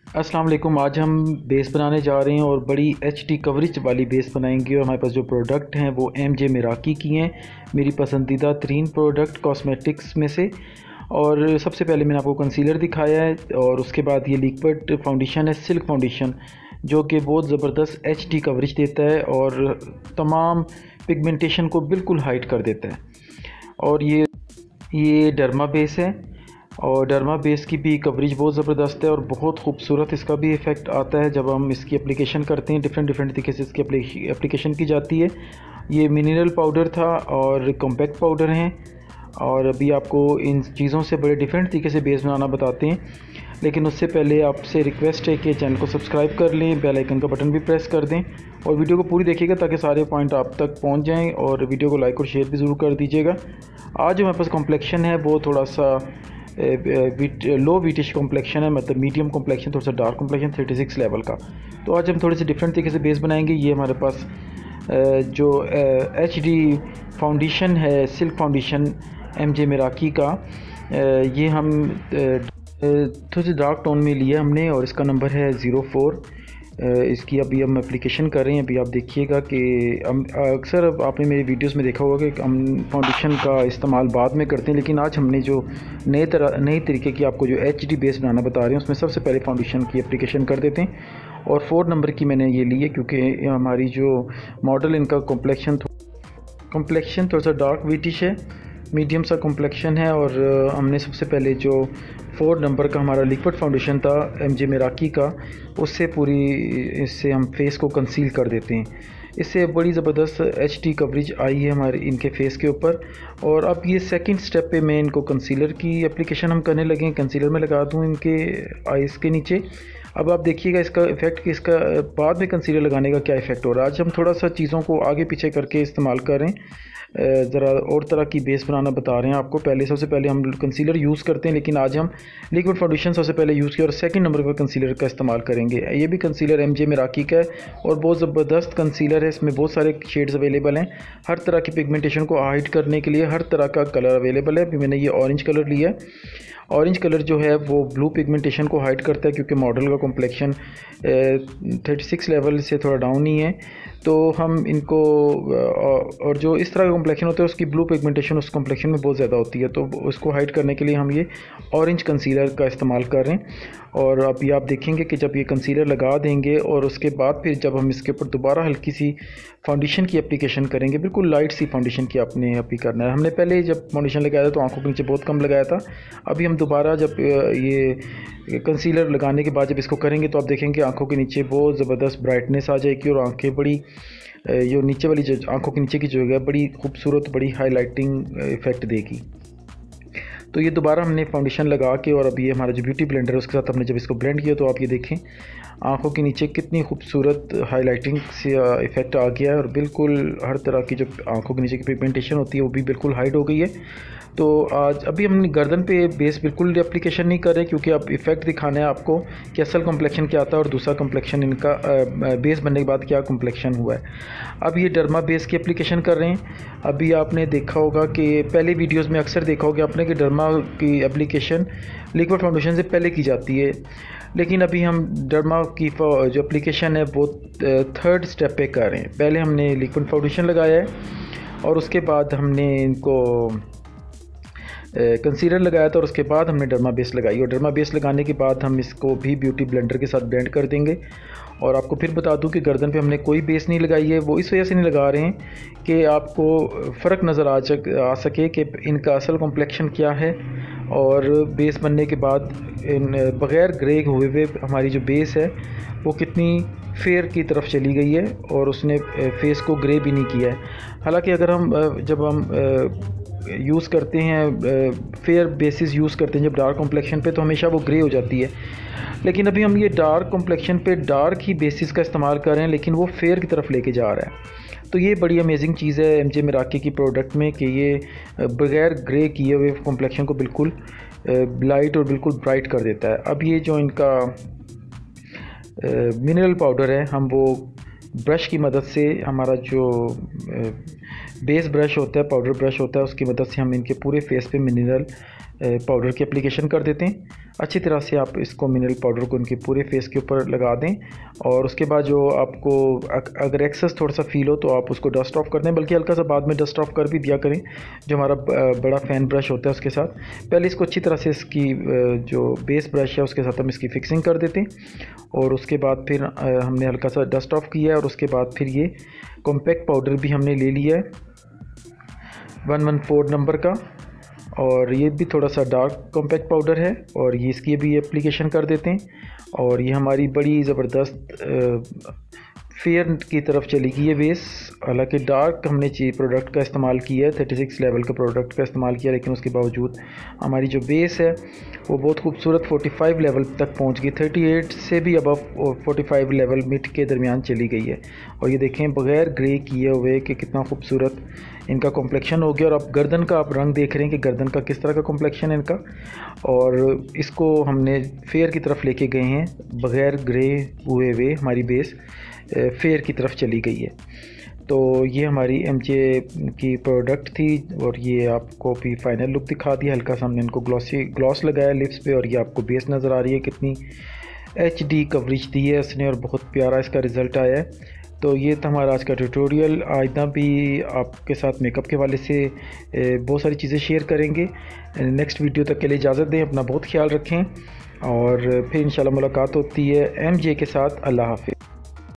अस्सलाम वालेकुम। आज हम बेस बनाने जा रहे हैं और बड़ी एचडी कवरेज वाली बेस बनाएंगे। और हमारे पास जो प्रोडक्ट हैं वो एमजे मिराकी की हैं, मेरी पसंदीदा तरीन प्रोडक्ट कॉस्मेटिक्स में से। और सबसे पहले मैंने आपको कंसीलर दिखाया है और उसके बाद ये लिक्विड फाउंडेशन है, सिल्क फाउंडेशन, जो कि बहुत ज़बरदस्त एचडी कवरेज देता है और तमाम पिगमेंटेशन को बिल्कुल हाइड कर देता है। और ये डर्मा बेस है और डर्मा बेस की भी कवरेज बहुत ज़बरदस्त है और बहुत खूबसूरत इसका भी इफ़ेक्ट आता है जब हम इसकी एप्लीकेशन करते हैं। डिफरेंट डिफरेंट तरीके से इसकी एप्लीकेशन की जाती है। ये मिनरल पाउडर था और कॉम्पैक्ट पाउडर हैं और अभी आपको इन चीज़ों से बड़े डिफरेंट तरीके से बेस बनाना बताते हैं। लेकिन उससे पहले आपसे रिक्वेस्ट है कि चैनल को सब्सक्राइब कर लें, बेल आइकन का बटन भी प्रेस कर दें और वीडियो को पूरी देखिएगा ताकि सारे पॉइंट आप तक पहुंच जाएं। और वीडियो को लाइक और शेयर भी ज़रूर कर दीजिएगा। आज जो हमारे पास कॉम्प्लेक्शन है वो थोड़ा सा लो वीटिश कॉम्प्लेक्शन है, मतलब मीडियम कॉम्प्लेक्शन, थोड़ा सा डार्क कॉम्प्लेक्शन 36 लेवल का। तो आज हम थोड़े से डिफरेंट तरीके से बेस बनाएंगे। ये हमारे पास जो एच डी फाउंडेशन है, सिल्क फाउंडेशन एमजे मिराकी का, ये हम थोड़ी सी डार्क टोन में लिया हमने और इसका नंबर है 04। इसकी अभी हम एप्लीकेशन कर रहे हैं। अभी आप देखिएगा कि हम अक्सर आपने मेरी वीडियोस में देखा होगा कि हम फाउंडेशन का इस्तेमाल बाद में करते हैं, लेकिन आज हमने जो नए तरीके की आपको जो एचडी बेस बनाना बता रहे हैं उसमें सबसे पहले फाउंडेशन की एप्लीकेशन कर देते हैं। और 4 नंबर की मैंने ये ली है क्योंकि हमारी जो मॉडल इनका कॉम्प्लेक्शन थोड़ा सा डार्क विटिश है, मीडियम सा कॉम्प्लेक्शन है। और हमने सबसे पहले जो 4 नंबर का हमारा लिक्विड फाउंडेशन था एमजे मिराकी का, इससे हम फेस को कंसील कर देते हैं। इससे बड़ी ज़बरदस्त एचडी कवरेज आई है हमारे इनके फेस के ऊपर। और अब ये सेकंड स्टेप पे मैं इनको कंसीलर की एप्लीकेशन हम करने लगे हैं। कंसीलर में लगा दूँ इनके आइज़ के नीचे। अब आप देखिएगा इसका इफ़ेक्ट कि इसका बाद में कंसीलर लगाने का क्या इफ़ेक्ट हो रहा है। आज हम थोड़ा सा चीज़ों को आगे पीछे करके इस्तेमाल कर रहे हैं, ज़रा और तरह की बेस बनाना बता रहे हैं आपको। सबसे पहले हम कंसीलर यूज़ करते हैं, लेकिन आज हम लिक्विड फाउंडेशन सबसे पहले यूज़ किया और सेकंड नंबर पर कंसीलर का इस्तेमाल करेंगे। ये भी कंसीलर एमजे मिराकी का है और बहुत ज़बरदस्त कंसीलर है। इसमें बहुत सारे शेड्स अवेलेबल हैं, हर तरह की पिगमेंटेशन को हाइड करने के लिए हर तरह का कलर अवेलेबल है। अभी मैंने ये ऑरेंज कलर लिया है। ऑरेंज कलर जो है वो ब्लू पिगमेंटेशन को हाइड करता है क्योंकि मॉडल का कॉम्प्लेक्शन 36 लेवल से थोड़ा डाउन ही है। तो हम इनको और जो इस तरह का कॉम्प्लेक्शन होता है उसकी ब्लू पिगमेंटेशन उस कॉम्प्लेक्शन में बहुत ज़्यादा होती है, तो उसको हाइड करने के लिए हम ये ऑरेंज कंसीलर का इस्तेमाल कर रहे हैं। और अभी आप देखेंगे कि जब ये कंसीलर लगा देंगे और उसके बाद फिर जब हम इसके ऊपर दोबारा हल्की सी फाउंडेशन की एप्लीकेशन करेंगे, बिल्कुल लाइट सी फाउंडेशन की आपने अभी करना है। हमने पहले जब फाउंडेशन लगाया था तो आंखों के नीचे बहुत कम लगाया था। अभी हम दोबारा जब ये कंसीलर लगाने के बाद जब इसको करेंगे तो आप देखेंगे आंखों के नीचे बहुत ज़बरदस्त ब्राइटनेस आ जाएगी और आंखें बड़ी, जो नीचे वाली जो आंखों के नीचे की जो है बड़ी खूबसूरत, बड़ी हाईलाइटिंग इफ़ेक्ट देगी। तो ये दोबारा हमने फाउंडेशन लगा के और अभी ये हमारा जो ब्यूटी ब्लेंडर है उसके साथ हमने जब इसको ब्लेंड किया तो आप ये देखें आंखों के नीचे कितनी खूबसूरत हाईलाइटिंग से इफ़ेक्ट आ गया है और बिल्कुल हर तरह की जो आंखों के नीचे की पिगमेंटेशन होती है वो भी बिल्कुल हाइड हो गई है। तो आज अभी हम गर्दन पे बेस बिल्कुल एप्लीकेशन नहीं कर रहे क्योंकि अब इफ़ेक्ट दिखाना है आपको कि असल कॉम्प्लेक्शन क्या आता है और दूसरा कॉम्प्लेक्शन इनका बेस बनने के बाद क्या कॉम्प्लेक्शन हुआ है। अब ये डर्मा बेस की एप्लीकेशन कर रहे हैं। अभी आपने देखा होगा कि पहले वीडियोस में अक्सर देखा होगा आपने कि डर्मा की एप्लीकेशन लिक्विड फाउंडेशन से पहले की जाती है, लेकिन अभी हम डर्मा की जो एप्लीकेशन है वो थर्ड स्टेप पे कर रहे हैं। पहले हमने लिक्विड फाउंडेशन लगाया है और उसके बाद हमने इनको कंसीलर लगाया था और उसके बाद हमने डर्मा बेस लगाई। और डर्मा बेस लगाने के बाद हम इसको भी ब्यूटी ब्लेंडर के साथ ब्लेंड कर देंगे। और आपको फिर बता दूं कि गर्दन पे हमने कोई बेस नहीं लगाई है। वो इस वजह से नहीं लगा रहे हैं कि आपको फ़र्क नज़र आ सके कि इनका असल कॉम्प्लेक्शन क्या है और बेस बनने के बाद इन बग़ैर ग्रे हुए हुए हमारी जो बेस है वो कितनी फेयर की तरफ चली गई है और उसने फेस को ग्रे भी नहीं किया है। हालांकि अगर हम जब हम यूज़ करते हैं फेयर बेसिस यूज़ करते हैं जब डार्क कॉम्प्लेक्शन पे तो हमेशा वो ग्रे हो जाती है, लेकिन अभी हम ये डार्क कॉम्प्लेक्शन पे डार्क ही बेसिस का इस्तेमाल कर रहे हैं लेकिन वो फेयर की तरफ लेके जा रहा है। तो ये बड़ी अमेजिंग चीज़ है एमजे मिराकी की प्रोडक्ट में कि ये बगैर ग्रे किए हुए कॉम्प्लेक्शन को बिल्कुल लाइट और बिल्कुल ब्राइट कर देता है। अब ये जो इनका मिनरल पाउडर है हम वो ब्रश की मदद से, हमारा जो बेस ब्रश होता है, पाउडर ब्रश होता है, उसकी मदद से हम इनके पूरे फेस पे मिनरल पाउडर की एप्लीकेशन कर देते हैं। अच्छी तरह से आप इसको मिनरल पाउडर को उनके पूरे फेस के ऊपर लगा दें और उसके बाद जो आपको अगर एक्सेस थोड़ा सा फील हो तो आप उसको डस्ट ऑफ कर दें, बल्कि हल्का सा बाद में डस्ट ऑफ कर भी दिया करें जो हमारा बड़ा फ़ैन ब्रश होता है उसके साथ। पहले इसको अच्छी तरह से इसकी जो बेस ब्रश है उसके साथ हम इसकी फ़िक्सिंग कर देते हैं और उसके बाद फिर हमने हल्का सा डस्ट ऑफ किया है और उसके बाद फिर ये कॉम्पैक्ट पाउडर भी हमने ले लिया है 114 नंबर का, और ये भी थोड़ा सा डार्क कॉम्पैक्ट पाउडर है और ये इसकी भी एप्लीकेशन कर देते हैं। और ये हमारी बड़ी ज़बरदस्त फेयर की तरफ चली गई है बेस। हालांकि डार्क हमने प्रोडक्ट का इस्तेमाल किया है, 36 लेवल का प्रोडक्ट का इस्तेमाल किया, लेकिन उसके बावजूद हमारी जो बेस है वो बहुत खूबसूरत 45 लेवल तक पहुंच गई। 38 से भी अबव 45 लेवल मिड के दरमियान चली गई है। और ये देखें बग़ैर ग्रे किए हुए कि कितना खूबसूरत इनका कॉम्प्लेक्शन हो गया। और आप गर्दन का आप रंग देख रहे हैं कि गर्दन का किस तरह का कॉम्प्लेक्शन है इनका, और इसको हमने फेयर की तरफ लेके गए हैं बग़ैर ग्रे हुए हमारी बेस फेयर की तरफ चली गई है। तो ये हमारी एमजे की प्रोडक्ट थी और ये आपको भी फाइनल लुक दिखा दिया। हल्का सा हमने इनको ग्लॉस लगाया लिप्स पे और ये आपको बेस नज़र आ रही है कितनी HD कवरेज दी है उसने और बहुत प्यारा इसका रिज़ल्ट आया है। तो ये था हमारा आज का ट्यूटोरियल। आइंदा भी आपके साथ मेकअप के वाले से बहुत सारी चीज़ें शेयर करेंगे। नेक्स्ट वीडियो तक के लिए इजाज़त दें, अपना बहुत ख्याल रखें और फिर इंशाल्लाह मुलाकात होती है MJ के साथ। अल्लाह हाफ़िज़।